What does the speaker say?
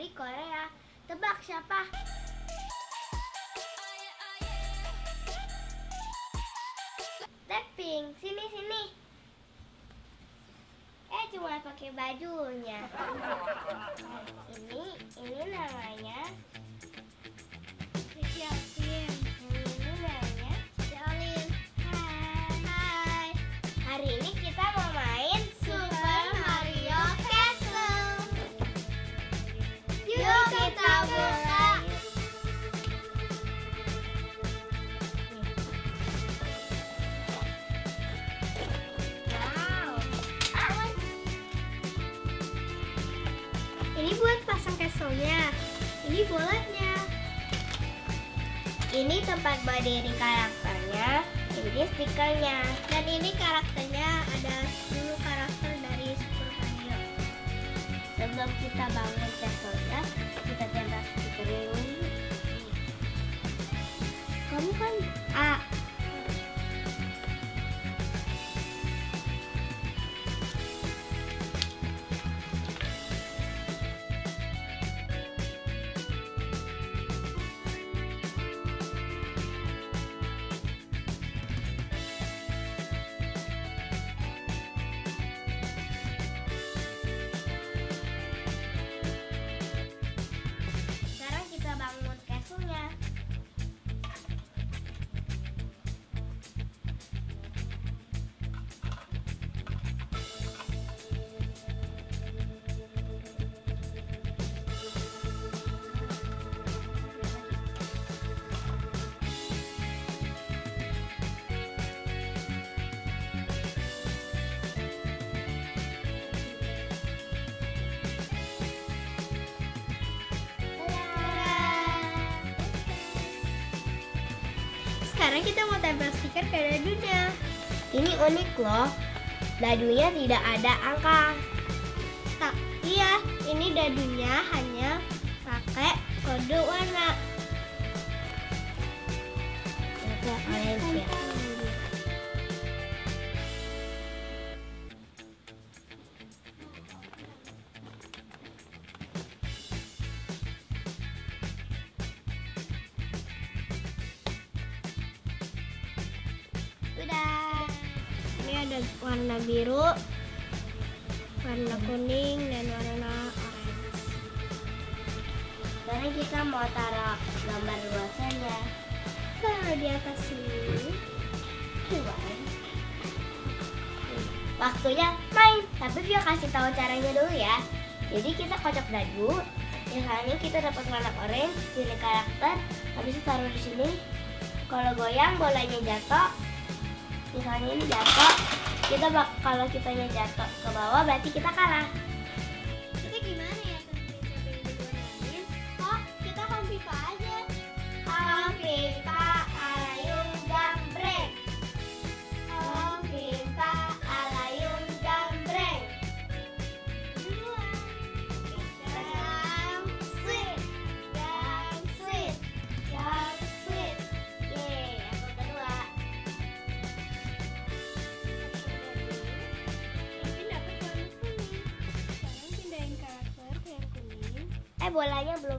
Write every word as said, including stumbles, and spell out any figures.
dari Korea. Tebak siapa? Blackpink. Sini sini. Eh cuma pakai bajunya. Ini ini namanya Siapin. Ini namanya Jolin. Hai. Hai. Hari ini kita mau main Super Mario Castle. Yuk kita mulai. Wow. Ini buat pasang castle-nya. Ini bolanya. Ini tempat berdiri karakternya. Ini stikernya. Dan ini karakternya ada sepuluh karakter dari Super Mario. Sebelum kita bangun castle-nya, kita tempel stikernya dulu. Kamu kan A. Sekarang kita bangun castle-nya. Sekarang kita mau tempel stiker ke dadunya. Ini unik loh. Dadunya tidak ada angka. Tak, iya, ini dadunya hanya pakai kode warna. Ada orange ya. Udah. Ini ada warna biru, warna kuning, dan warna orange. Sekarang kita mau taruh gambar rosanya. Taruh di atas sini. Waktunya main, tapi Vio kasih tahu caranya dulu ya. Jadi kita kocok dadu. Misalnya kita dapat warna orange, pilih karakter, habis itu taruh di sini. Kalau goyang bolanya jatuh. Misalnya ini jatuh, kita bak kalau kitanya jatuh ke bawah berarti kita kalah. Kita gimana ya tentuin siapa yang digunain? Oh, kita Home Pipa aja. Home Pipa Alayum Jambreng. Home Pipa Alayum Jambreng. Duluan. Jam sweet, jam sweet, jam sweet. Yeay, aku kedua. Eh bolanya belum